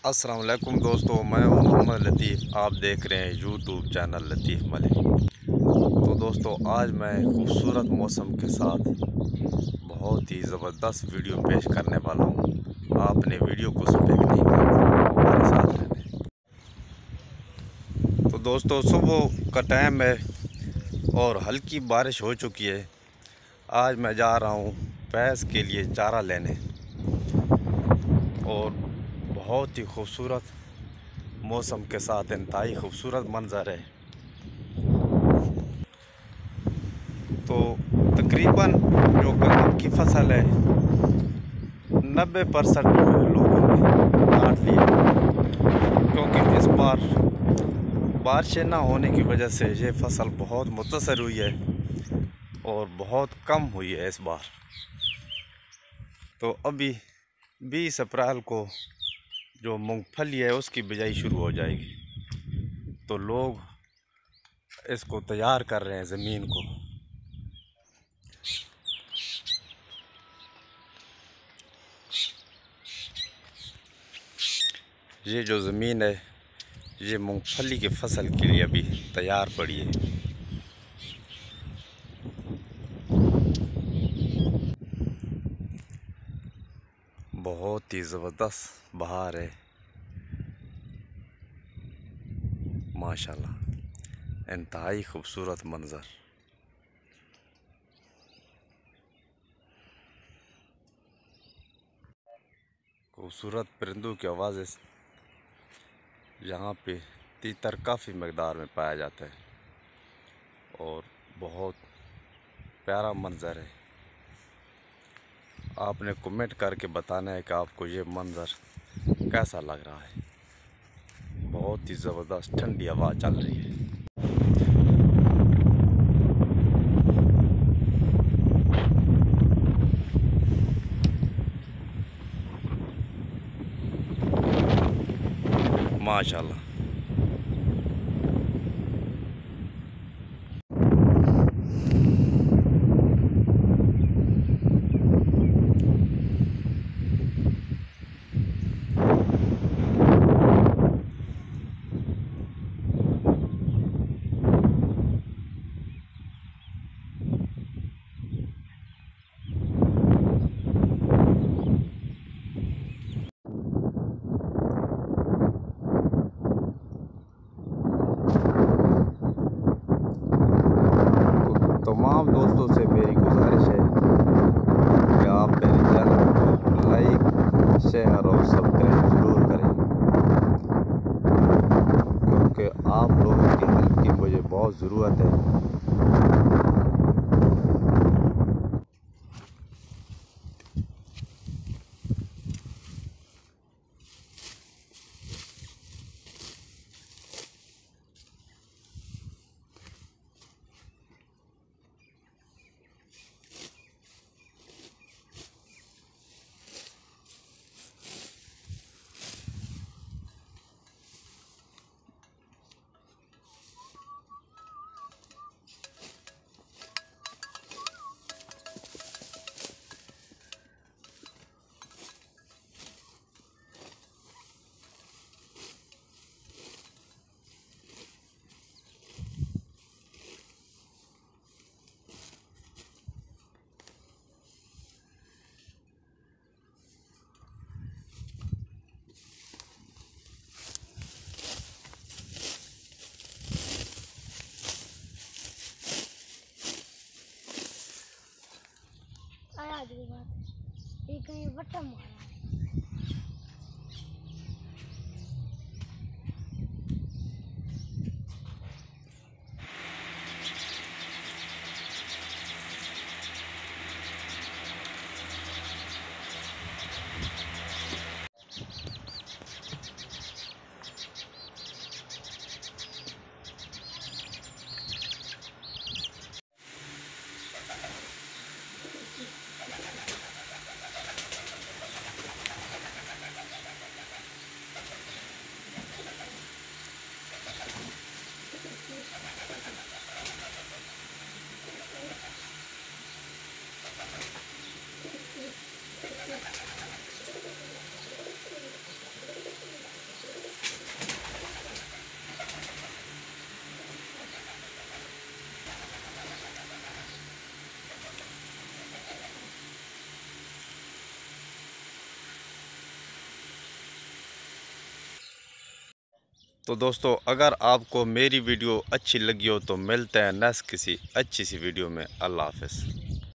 अस्सलाम वालेकुम दोस्तों, मैं हूं मोहम्मद लतीफ़। आप देख रहे हैं यूट्यूब चैनल लतीफ़ मलिक। तो दोस्तों, आज मैं खूबसूरत मौसम के साथ बहुत ही ज़बरदस्त वीडियो पेश करने वाला हूं। आपने वीडियो को स्किप नहीं करना, हमारे साथ रहना। तो दोस्तों, सुबह का टाइम है और हल्की बारिश हो चुकी है। आज मैं जा रहा हूं भैंस के लिए चारा लेने और बहुत ही खूबसूरत मौसम के साथ इंतहाई खूबसूरत मंज़र है। तो तकरीबन जो गन्ने की फसल है 90% लोगों ने काट लिया, क्योंकि इस बार बारिशें ना होने की वजह से ये फसल बहुत मुतासर हुई है और बहुत कम हुई है इस बार। तो अभी 20 अप्रैल को जो मूंगफली है उसकी बिजाई शुरू हो जाएगी। तो लोग इसको तैयार कर रहे हैं ज़मीन को। ये जो ज़मीन है ये मूंगफली की फसल के लिए अभी तैयार पड़ी है। बहुत ही ज़बरदस्त बहार है माशाल्लाह, इंतहाई खूबसूरत मंज़र। खूबसूरत परिंदों की आवाज़ें यहाँ पे तीतर काफ़ी मकदार में पाया जाता है और बहुत प्यारा मंज़र है। आपने कमेंट करके बताना है कि आपको ये मंज़र कैसा लग रहा है। बहुत ही ज़बरदस्त ठंडी हवा चल रही है। माशाल्लाह। तमाम दोस्तों से मेरी गुजारिश है कि आप मेरे चैनल को लाइक, शेयर और सब्सक्राइब ज़रूर करें, क्योंकि आप लोगों की हेल्प की मुझे बहुत ज़रूरत है। आज की बात ये कहीं बट्टा मारा है। तो दोस्तों अगर आपको मेरी वीडियो अच्छी लगी हो तो मिलते हैं नेक्स्ट किसी अच्छी सी वीडियो में। अल्लाह हाफ़िज़।